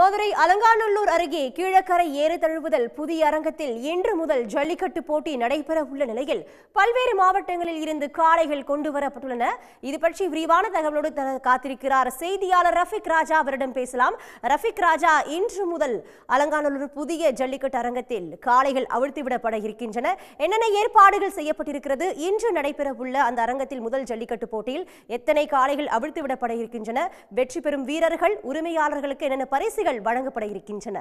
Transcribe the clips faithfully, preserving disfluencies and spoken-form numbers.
மதுரை அலங்காநல்லூர் அருகே கீழக்கரை ஏறு தழுவுதல் புதிய அரங்கத்தில் இன்று முதல் ஜல்லிக்கட்டு போட்டி நடைபெற உள்ள நிலையில் பல்வேறு மாவட்டங்களில் இருந்து காளைகள் கொண்டு வரப்பட்டுள்ளன. இது பற்றி விரிவான தகவலோடு காத்திருக்கிறார் செய்தியாளர் ரஃபிக் ராஜா. அவரிடம் பேசலாம். ரஃபிக் ராஜா, இன்று முதல் அலங்காநல்லூர் புதிய ஜல்லிக்கட்டு அரங்கத்தில் காளைகள் அவிழ்த்துவிடப்பட இருக்கின்றன. என்னென்ன ஏற்பாடுகள் செய்யப்பட்டிருக்கிறது? இன்று நடைபெற உள்ள அந்த அரங்கத்தில் முதல் ஜல்லிக்கட்டு போட்டியில் எத்தனை காளைகள் அவிழ்த்துவிடப்பட இருக்கின்றன? வெற்றி பெறும் வீரர்கள், உரிமையாளர்களுக்கு என்னென்ன பரிசுகள் வழங்கப்பட இருக்கின்றன?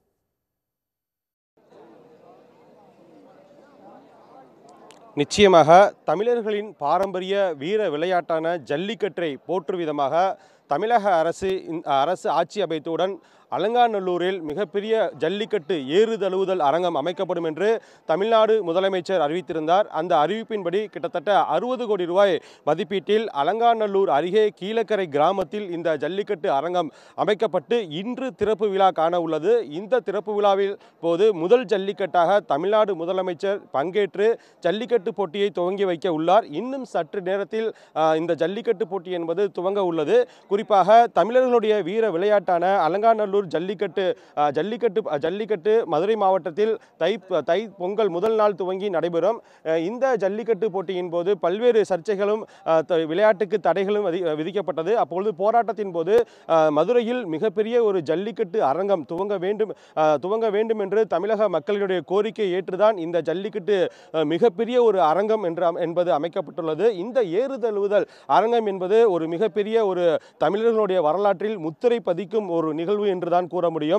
நிச்சயமாக தமிழர்களின் பாரம்பரிய வீர விளையாட்டான ஜல்லிக்கட்டை போற்றும் விதமாக தமிழக அரசு அரசு ஆட்சி அமைத்தவுடன் அலங்காநல்லூரில் மிகப்பெரிய ஜல்லிக்கட்டு ஏறு தழுவுதல் அரங்கம் அமைக்கப்படும் என்று தமிழ்நாடு முதலமைச்சர் அறிவித்திருந்தார். அந்த அறிவிப்பின்படி கிட்டத்தட்ட அறுபது கோடி ரூபாய் மதிப்பீட்டில் அலங்காநல்லூர் அருகே கீழக்கரை கிராமத்தில் இந்த ஜல்லிக்கட்டு அரங்கம் அமைக்கப்பட்டு இன்று திறப்பு விழா காண உள்ளது. இந்த திறப்பு விழாவில் போது முதல் ஜல்லிக்கட்டாக தமிழ்நாடு முதலமைச்சர் பங்கேற்று ஜல்லிக்கட்டு போட்டியை துவங்கி வைக்க உள்ளார். இன்னும் சற்று நேரத்தில் இந்த ஜல்லிக்கட்டு போட்டி என்பது துவங்க உள்ளது. குறிப்பாக தமிழர்களுடைய வீர விளையாட்டான அலங்காநல்லூர் ஜல்லிக்கட்டு ஜல்லிக்கட்டு ஜல்லிக்கட்டு மதுரை மாவட்டத்தில் தை தை பொங்கல் முதல் நாள் துவங்கி நடைபெறும். இந்த ஜல்லிக்கட்டு போட்டியின் போது பல்வேறு சர்ச்சைகளும் விளையாட்டுக்கு தடைகளும் விதிக்கப்பட்டது. அப்பொழுது போராட்டத்தின் போது மதுரையில் மிகப்பெரிய ஒரு ஜல்லிக்கட்டு அரங்கம் துவங்க வேண்டும் துவங்க வேண்டும் என்று தமிழக மக்களுடைய கோரிக்கை ஏற்றுதான் இந்த ஜல்லிக்கட்டு மிகப்பெரிய ஒரு அரங்கம் என்று என்பது அமைக்கப்பட்டுள்ளது. இந்த ஏறு தழுவுதல் அரங்கம் என்பது ஒரு மிகப்பெரிய ஒரு தமிழர்களுடைய வரலாற்றில் முத்திரை பதிக்கும் ஒரு நிகழ்வு என்று தான் கூற முடியும்.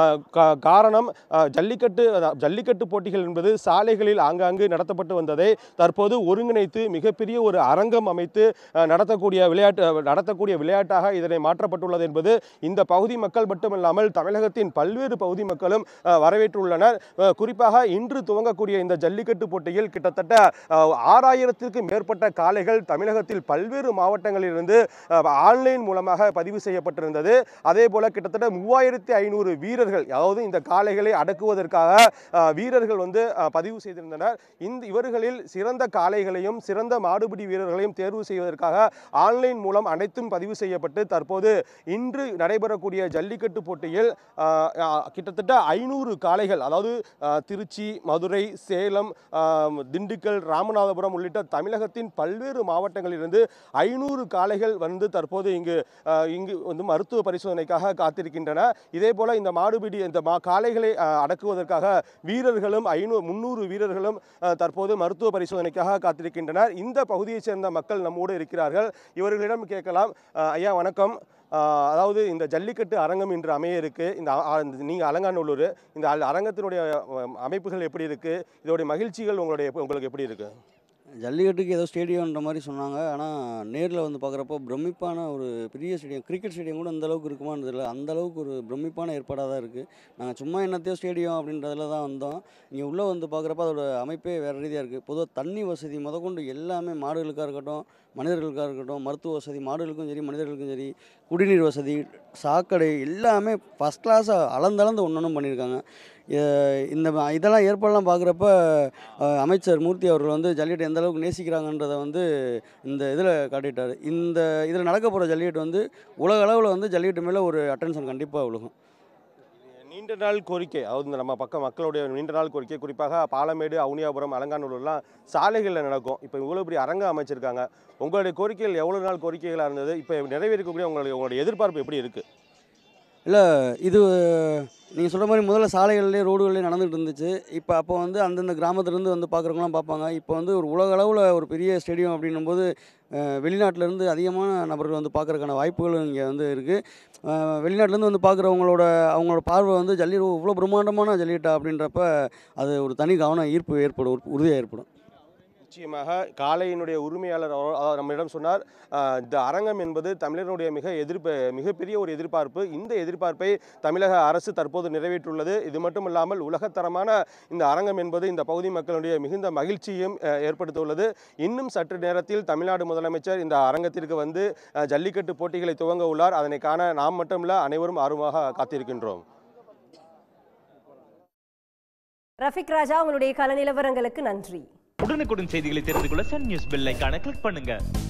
காரணம், ஜல்லிக்கட்டு ஜல்லிக்கட்டு போட்டிகள் என்பது சாலைகளில் ஆங்காங்கு நடத்தப்பட்டு வந்ததை தற்போது ஒருங்கிணைத்து மிகப்பெரிய ஒரு அரங்கம் அமைத்து நடத்தக்கூடிய விளையாட்டு நடத்தக்கூடிய விளையாட்டாக இதனை மாற்றப்பட்டுள்ளது என்பது இந்த பகுதி மக்கள் மட்டுமல்லாமல் தமிழகத்தின் பல்வேறு பகுதி மக்களும் வரவேற்றுள்ளனர். குறிப்பாக இன்று துவங்கக்கூடிய இந்த ஜல்லிக்கட்டு போட்டியில் கிட்டத்தட்ட ஆறாயிரத்திற்கு மேற்பட்ட காளைகள் தமிழகத்தில் பல்வேறு மாவட்டங்களில் இருந்து ஆன்லைன் மூலமாக பதிவு செய்யப்பட்டிருந்தது. அதே போல கிட்டத்தட்ட மூவாயிரத்தி ஐநூறு வீரர்கள், அதாவது இந்த காளைகளை அடக்குவதற்காக வீரர்கள் வந்து பதிவு செய்திருந்தனர். இந்த இவர்களில் சிறந்த காளைகளையும் சிறந்த மாடுபிடி வீரர்களையும் தேர்வு செய்வதற்காக ஆன்லைன் மூலம் அனைத்தும் பதிவு செய்யப்பட்டு தற்போது இன்று நடைபெறக்கூடிய ஜல்லிக்கட்டு போட்டியில் கிட்டத்தட்ட ஐநூறு காளைகள், அதாவது திருச்சி, மதுரை, சேலம், திண்டுக்கல், ராமநாதபுரம் உள்ளிட்ட தமிழகத்தின் பல்வேறு மாவட்டங்களிலிருந்து ஐநூறு காளைகள் வந்து தற்போது இங்கு இங்கு வந்து மருத்துவ பரிசோதனைக்காக காத்திருக்கின்றன. இதே போல இந்த மாடுபிடி இந்த காளைகளை அடக்குவதற்காக வீரர்களும் ஐநூறு முன்னூறு வீரர்களும் தற்போது மருத்துவ பரிசோதனைக்காக காத்திருக்கின்றனர். இந்த பகுதியைச் சேர்ந்த மக்கள் நம்மோடு இருக்கிறார்கள். இவர்களிடம் கேட்கலாம். ஐயா வணக்கம். அதாவது இந்த ஜல்லிக்கட்டு அரங்கம் இன்று அமைய இருக்கு. இந்த நீங்கள் அலங்காநல்லூர், இந்த அரங்கத்தினுடைய அமைப்புகள் எப்படி இருக்கு? இதோடைய மகிழ்ச்சிகள் உங்களுடைய உங்களுக்கு எப்படி இருக்கு? ஜல்லிக்கட்டுக்கு ஏதோ ஸ்டேடியம்ன்ற மாதிரி சொன்னாங்க. ஆனால் நேரில் வந்து பார்க்குறப்போ பிரமிப்பான ஒரு பெரிய ஸ்டேடியம், கிரிக்கெட் ஸ்டேடியம் கூட அந்தளவுக்கு இருக்குமான்னு தெரியல. அந்தளவுக்கு ஒரு பிரமிப்பான ஏற்பாடாக தான் இருக்குது. நாங்கள் சும்மா என்னத்தையோ ஸ்டேடியம் அப்படின்றதுல தான் வந்தோம். இங்கே உள்ளே வந்து பார்க்குறப்ப அதோட அமைப்பே வேறு ரீதியாக இருக்குது. பொதுவாக தண்ணி வசதி முதற்கொண்டு எல்லாமே மாடுகளுக்காக இருக்கட்டும், மனிதர்களுக்காக இருக்கட்டும், மருத்துவ வசதி மாடுகளுக்கும் சரி மனிதர்களுக்கும் சரி, குடிநீர் வசதி, சாக்கடை எல்லாமே ஃபஸ்ட் கிளாஸாக அளந்தளந்து ஒன்று ஒன்றும் பண்ணியிருக்காங்க. இந்த இதெல்லாம் ஏற்பாடெல்லாம் பார்க்குறப்ப அமைச்சர் மூர்த்தி அவர்கள் வந்து ஜல்லிக்கட்டு எந்த அளவுக்கு நேசிக்கிறாங்கன்றதை வந்து இந்த இதில் காட்டிட்டார். இந்த இதில் நடக்க போகிற ஜல்லிக்கட்டு வந்து உலக அளவில் வந்து ஜல்லிக்கட்டு மேலே ஒரு அட்டென்ஷன் கண்டிப்பாக விழுகும். நீண்ட நாள் கோரிக்கை, அதாவது நம்ம பக்கம் மக்களுடைய நீண்ட நாள் கோரிக்கை, குறிப்பாக பாலமேடு, அவுனியாபுரம், அலங்காநல்லூர்லாம் சாலைகளில் நடக்கும். இப்போ இவ்வளோ இப்படி அரங்கம் அமைச்சிருக்காங்க. உங்களுடைய கோரிக்கைகள் எவ்வளோ நாள் கோரிக்கைகளாக இருந்தது? இப்போ நிறைவேறக்கூடிய உங்களுடைய உங்களுடைய எதிர்பார்ப்பு எப்படி இருக்குது? இல்லை, இது நீங்கள் சொல்கிற மாதிரி முதல்ல சாலைகள்லேயே ரோடுகள்லேயே நடந்துகிட்டு இருந்துச்சு. இப்போ அப்போ வந்து அந்தந்த கிராமத்துலேருந்து வந்து பார்க்குறவங்களாம் பார்ப்பாங்க. இப்போ வந்து ஒரு உலக அளவில் ஒரு பெரிய ஸ்டேடியம் அப்படின்னும்போது வெளிநாட்டிலேருந்து அதிகமான நபர்கள் வந்து பார்க்குறதுக்கான வாய்ப்புகளும் இங்கே வந்து இருக்குது. வெளிநாட்டிலேருந்து வந்து பார்க்குறவங்களோட அவங்களோட பார்வை வந்து ஜல்லி இவ்வளோ பிரம்மாண்டமான ஜல்லிக்கட்டா அப்படின்றப்ப அது ஒரு தனி கவனம் ஈர்ப்பு ஏற்படும், உறுதியாக ஏற்படும். நிச்சயமாக காளையினுடைய உரிமையாளர் நம்மிடம் சொன்னார், இந்த அரங்கம் என்பது தமிழர்களுடைய மிக எதிர்ப்பு மிகப்பெரிய ஒரு எதிர்பார்ப்பு. இந்த எதிர்பார்ப்பை தமிழக அரசு தற்போது நிறைவேற்றுள்ளது. இது மட்டுமில்லாமல் உலகத்தரமான இந்த அரங்கம் என்பது இந்த பகுதி மக்களுடைய மிகுந்த மகிழ்ச்சியும் ஏற்படுத்தியுள்ளது. இன்னும் சற்று நேரத்தில் தமிழ்நாடு முதலமைச்சர் இந்த அரங்கத்திற்கு வந்து ஜல்லிக்கட்டு போட்டிகளை துவங்க உள்ளார். அதனை காண நாம் மட்டுமல்ல அனைவரும் ஆர்வமாக காத்திருக்கின்றோம். ரஃபிக் ராஜா, உங்களுடைய கள நிலவரங்களுக்கு நன்றி. உடனுக்குடன் செய்திகளை தெரிந்து கொள்ள சன் நியூஸ் பெல் ஐகானை கிளிக் பண்ணுங்க.